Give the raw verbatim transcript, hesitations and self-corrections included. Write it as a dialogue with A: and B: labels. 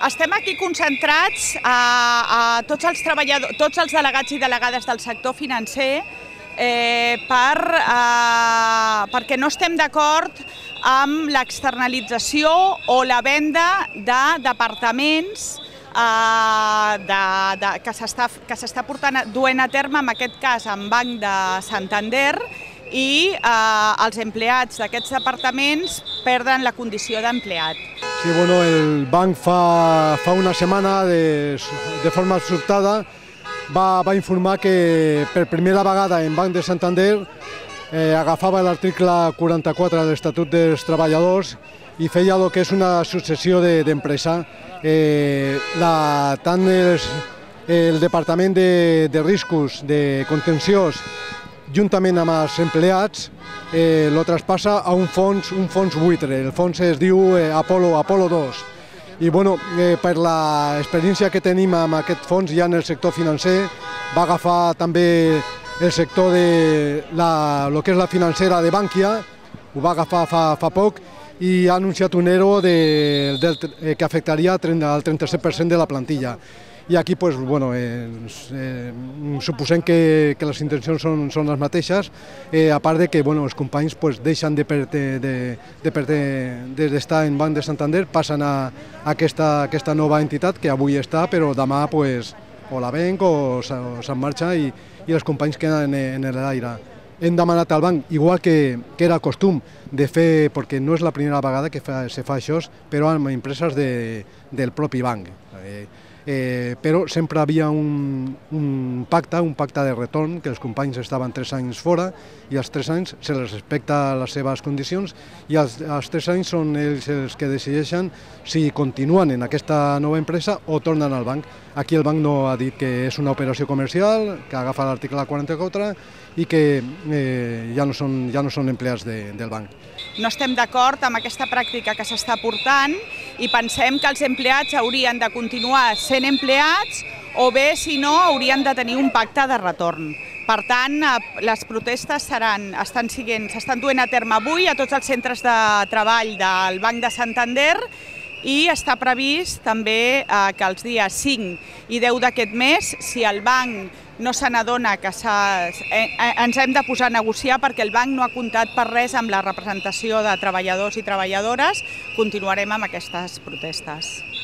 A: Estem aquí concentrats a, a tots els treballadors, tots els delegats i delegades del sector financer eh, per, eh, perquè no estem d'acord amb l'externalització o la venda de departaments eh, de, de, que s'està portant duent a terme, en aquest cas en Banc de Santander, i eh, els empleats d'aquests departaments perden la condició d'empleat.
B: Sí, bueno, el banc fa, fa una setmana, de, de forma sobtada, va, va informar que per primera vegada en Banc de Santander eh, agafava l'article quaranta-quatre de l'Estatut dels Treballadors i feia el que és una successió d'empresa. De, eh, la, tant els, el Departament de, de Riscos, de Contenciós, juntament amb els empleats, eh, lo traspassa a un fons, un fons buitre. El fons es diu eh, Apolo, Apolo dos. I bueno, eh, per l'experiència que tenim amb aquest fons ja en el sector financer, va agafar també el sector de la, lo que és la financera de Bankia, ho va agafar fa, fa poc, i ha anunciat un E R O de, del, eh, que afectaria al trenta-set per cent de la plantilla. I aquí, pues, bueno, eh, eh, suposem que, que les intencions són, són les mateixes, eh, a part de que bueno, els companys pues, deixen de d'estar de, de, de en Banc de Santander, passen a, a aquesta, aquesta nova entitat que avui està, però demà pues, o la venc o se'n marxa i, i els companys queden en, en l'aire. Hem demanat al banc, igual que, que era costum de fer, perquè no és la primera vegada que fa, se fa això, però amb empreses de, del propi banc. Eh, Eh, però sempre havia un, un pacte, un pacte de retorn, que els companys estaven tres anys fora i als tres anys se les respecta les seves condicions i als, als tres anys són ells els que decideixen si continuen en aquesta nova empresa o tornen al banc. Aquí el banc no ha dit que és una operació comercial, que agafa l'article quaranta-quatre i que eh, ja, no són, ja no són empleats de, del banc.
A: No estem d'acord amb aquesta pràctica que s'està portant i pensem que els empleats haurien de continuar sent empleats o bé, si no, haurien de tenir un pacte de retorn. Per tant, les protestes seran, estan siguent, s'estan duent a terme avui a tots els centres de treball del Banc de Santander i està previst també eh, que els dies cinc i deu d'aquest mes, si el banc no se n'adona que eh, ens hem de posar a negociar perquè el banc no ha comptat per res amb la representació de treballadors i treballadores, continuarem amb aquestes protestes.